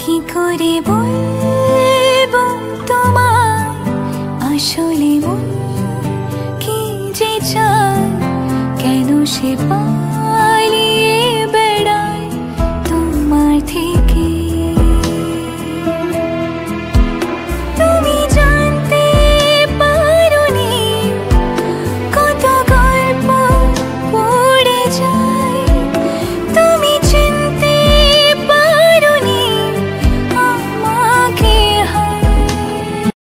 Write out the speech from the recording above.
কি করে বলবো তোমায় আসলে মন কি যে চায়, কেন সে পায়